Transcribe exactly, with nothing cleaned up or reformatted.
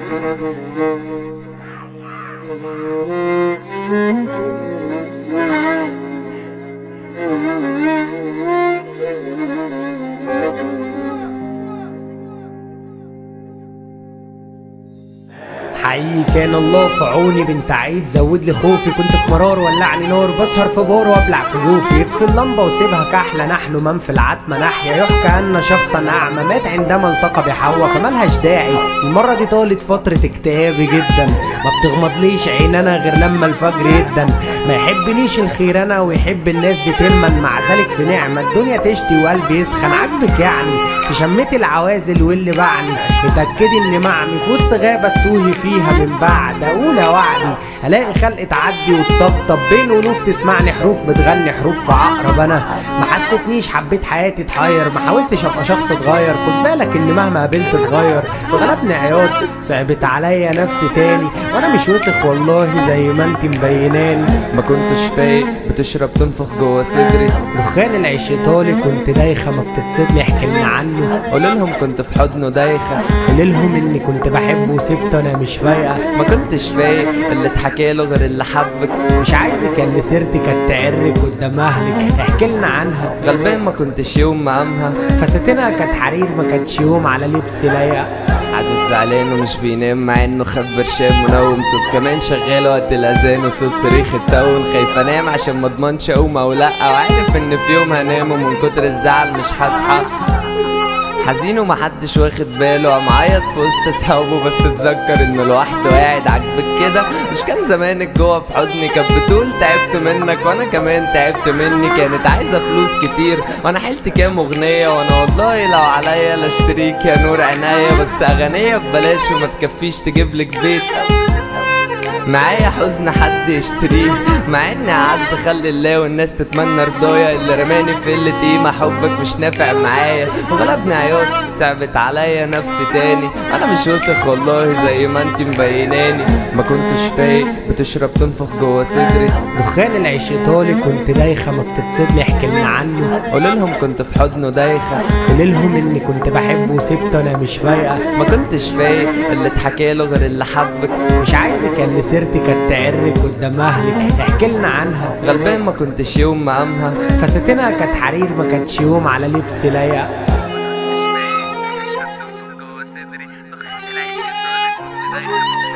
حقيقي كان الله في عوني، بنت عيد زود لي خوفي، كنت في مرار ولعني نار، بسهر في بار وابلع في جوفي، يطفي اللمبه وسيبها كحله، نحن من في العتمه ناحيه، يحكى ان شخصا اعمى مات عندما التقى بحواء، فمالهاش داعي المره دي طالت فتره اكتئابي جدا، ما بتغمضليش عين انا غير لما الفجر يدن، ما يحبنيش الخير انا ويحب الناس دي تمن، مع ذلك في نعمه الدنيا تشتي وقلبي يسخن، عاجبك يعني تشمتي العوازل واللي باعني، اتاكدي ان معمي في وسط غابه توهي فيها من بعد، اقول يا وعدي الاقي خلق تعدي وتطبطب بين ونوف، تسمعني حروف بتغني حروف في عقرب، انا ما حسيتنيش حبيت حياتي اتحير، ما حاولتش ابقى شخص اتغير، خد بالك ان مهما قابلت صغير فغلبني عياط، صعبت عليا نفسي تاني وانا مش وسخ والله زي ما انت مبيناني، ما كنتش فايق بتشرب تنفخ جوا صدري، دخان العيش ايطالي كنت دايخه ما بتتصدلي، احكي لنا عنه، قوللهم كنت في حضنه دايخه، قوللهم اني كنت بحبه وسبته انا مش فايقه، ما كنتش فايق اللي اتحكاله غير اللي حبك، مش عايزك اللي سيرتي كانت تعرك قدام اهلك، احكي لنا عنها، غلبان ما كنتش يوم مقامها، فساتينها كانت حرير ما كانتش يوم على لبس لايق، عازف زعلان ومش بينام مع انه خد برشام منوم، صوت كمان شغال وقت الاذان وصوت صريخ التون، خايف انام عشان ما اضمنش اقوم او لا، وعارف ان في يوم هنام ومن كتر الزعل مش هصحى، حزين ومحدش واخد باله، قام عيط في وسط صحابه بس اتذكر انه لوحده قاعد، عاجبك كده مش كان زمانك جوه في حضني، كانت بتقول تعبت منك وانا كمان تعبت مني، كانت عايزه فلوس كتير وانا حلت كام اغنيه، وانا والله لو عليا لاشتريك يا نور عينيا، بس اغنيه ببلاش وما تكفيش تجيبلك بيت، معايا حزن حد يشتريه، مع اني اعز خلي الله والناس تتمنى رضايا، اللي رماني في قله قيمه حبك مش نافع معايا، وغلبني عياط صعبت عليا نفسي تاني، انا مش وسخ والله زي ما انتي مبيناني، ما كنتش فايق بتشرب تنفخ جوا صدري، دخان العيش ايطالي كنت دايخه ما بتتصدلي، احكي لنا عنه، قوللهم كنت في حضنه دايخه، قوللهم اني كنت بحبه وسبته انا مش فايقه، ما كنتش فايق اللي اتحكاله غير اللي حبك، مش عايزك اللي سيرتي كانت تعرك قدام اهلك، احكي لنا عنها، غلبان ما كنتش يوم مقامها، فساتينها كانت حرير ما كانتش يوم على لبس لايق، جوا صدري، دخان العيش ايطالي كنت دايخه